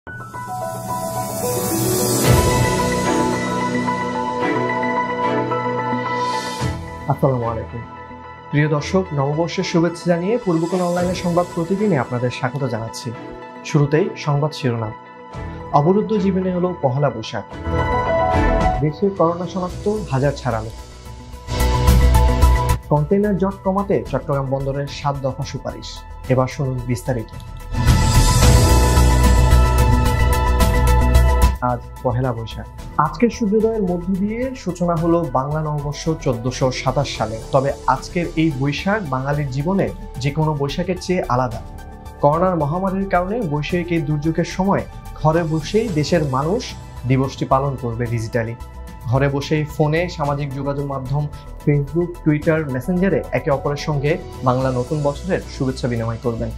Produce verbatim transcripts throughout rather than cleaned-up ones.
আসসালামু আলাইকুম প্রিয় দর্শক, নববর্ষের শুভেচ্ছা জানিয়ে পূর্বকোণ অনলাইনের সংবাদ প্রতিদিনে আপনাদের স্বাগত জানাচ্ছি। শুরুতেই সংবাদ শিরোনাম। অবরুদ্ধ জীবনে হলো পহেলা বৈশাখ। দেশে করোনা শনাক্ত হাজার ছাড়ালো। কন্টেইনার জট কমাতে চট্টগ্রাম বন্দরের সাত দফা সুপারিশ। এবার শুনুন বিস্তারিত। আজ পহেলা বৈশাখ। আজকের সূর্যোদয়ের মধ্য দিয়ে সূচনা হলো বাংলা নববর্ষ চোদ্দশো সাতাশ সালে। তবে আজকের এই বৈশাখ বাঙালির জীবনে যে কোনো বৈশাখের চেয়ে আলাদা। করোনার মহামারীর কারণে বৈষয়িক এই দুর্যোগের সময় ঘরে বসেই দেশের মানুষ দিবসটি পালন করবে ডিজিটালি। ঘরে বসেই ফোনে, সামাজিক যোগাযোগ মাধ্যম ফেসবুক, টুইটার, মেসেঞ্জারে একে অপরের সঙ্গে বাংলা নতুন বছরের শুভেচ্ছা বিনিময় করবেন।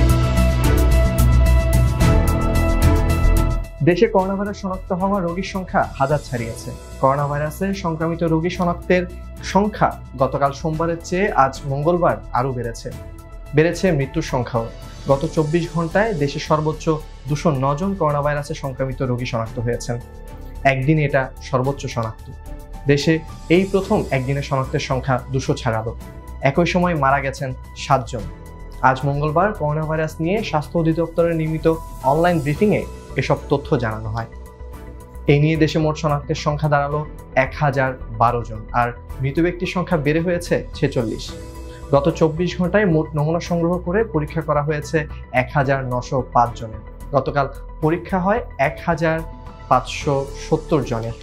দেশে করোনা ভাইরাস শনাক্ত হওয়া রোগীর সংখ্যা হাজার ছাড়িয়েছে। করোনা ভাইরাসে সংক্রমিত রোগী শনাক্তের সংখ্যা গতকাল সোমবারের চেয়ে আজ মঙ্গলবার আরও বেড়েছে বেড়েছে মৃত্যুর সংখ্যাও। গত চব্বিশ ঘন্টায় দেশে সর্বোচ্চ দুশো নয় জন করোনা ভাইরাসে সংক্রমিত রোগী শনাক্ত হয়েছেন। একদিন এটা সর্বোচ্চ শনাক্ত। দেশে এই প্রথম একদিনে শনাক্তের সংখ্যা দুশো ছাড়ালো। একই সময় মারা গেছেন সাতজন। আজ মঙ্গলবার করোনা ভাইরাস নিয়ে স্বাস্থ্য অধিদপ্তরের নির্মিত অনলাইন ব্রিফিংয়ে এসব তথ্য জানানো হয়। এই নিয়ে দেশে মোট শনাক্তের সংখ্যা দাঁড়ালো এক হাজার বারো জন, আর মৃত ব্যক্তির সংখ্যা বেড়ে হয়েছে ছেচল্লিশ। গত চব্বিশ ঘন্টায় মোট নমুনা সংগ্রহ করে পরীক্ষা করা হয়েছে এক হাজার নশো পাঁচ জনের। গতকাল পরীক্ষা হয় এক হাজার পাঁচশো সত্তর জনের।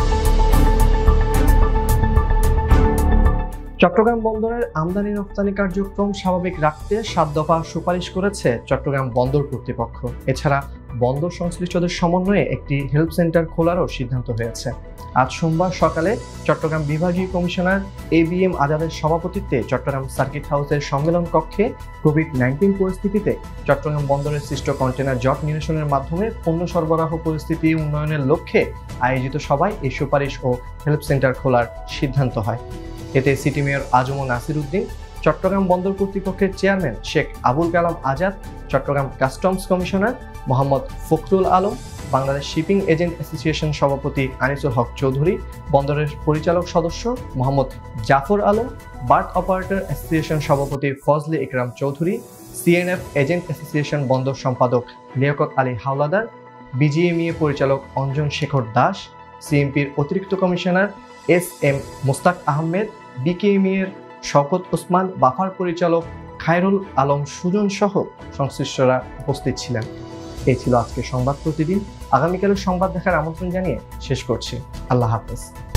চট্টগ্রাম বন্দরের আমদানি রপ্তানি কার্যক্রম স্বাভাবিক রাখতে সাত দফা সুপারিশ করেছে চট্টগ্রাম বন্দর কর্তৃপক্ষ। এছাড়া বন্দর সংশ্লিষ্টদের সমন্বয়ে একটি হেল্প সেন্টার খোলারও সিদ্ধান্ত হয়েছে। আজ সোমবার সকালে চট্টগ্রাম বিভাগীয় কমিশনার এ বি এম আজাদের সভাপতিত্বে চট্টগ্রাম সার্কিট হাউসের সম্মেলন কক্ষে কোভিড নাইন্টিন পরিস্থিতিতে চট্টগ্রাম বন্দরের সৃষ্ট কন্টেনার জট নিরসনের মাধ্যমে পণ্য সরবরাহ পরিস্থিতি উন্নয়নের লক্ষ্যে আয়োজিত সভায় এই সুপারিশ ও হেল্প সেন্টার খোলার সিদ্ধান্ত হয়। এতে সিটি মেয়র আজম নাসির উদ্দিন, চট্টগ্রাম বন্দর কর্তৃপক্ষের chairman Sheikh Abul Kalam Azad, Chittagong customs commissioner Mohammad Fakhrul Alam, Bangladesh shipping agent association সভাপতি আনিসুল হক চৌধুরী, বন্দরের পরিচালক সদস্য Mohammad Jafar Alam, berth operator association সভাপতি Fazle Ikram Chowdhury, CNF agent association বন্দর সম্পাদক লিয়াকত আলী হাওলাদার, বিজিএমইএ পরিচালক অঞ্জন শেখর দাস, সিএমপির অতিরিক্ত commissioner S M Mostaque Ahmed, বিকেএমইএর শওকত ওসমান, বাফার পরিচালক খায়রুল আলম সুজন সহ সংশ্লিষ্টরা উপস্থিত ছিলেন। এই ছিল আজকের সংবাদ প্রতিদিন। আগামীকালের সংবাদ দেখার আমন্ত্রণ জানিয়ে শেষ করছি। আল্লাহ হাফেজ।